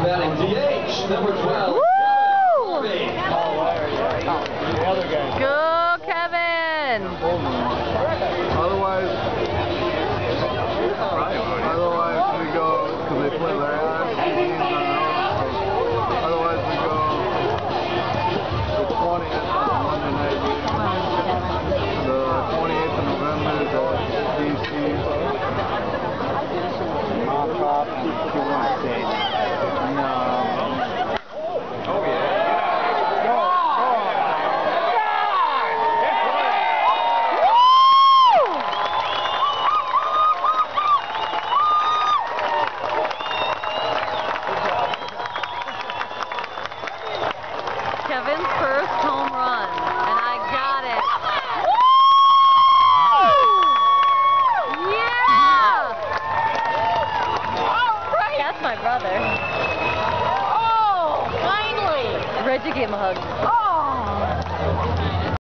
batting DH, number 12. Carby. The other guy. Go, Kevin! Otherwise we go, because they play their ass games on their own. Otherwise we go the 20th on Monday night game. The 28th of November is at DC. Mop Top and Q1 State. Oh yeah. Kevin's first home run, and I got it. Woo! Yeah! All right. That's my brother. Oh, finally! Reggie gave him a hug. Oh!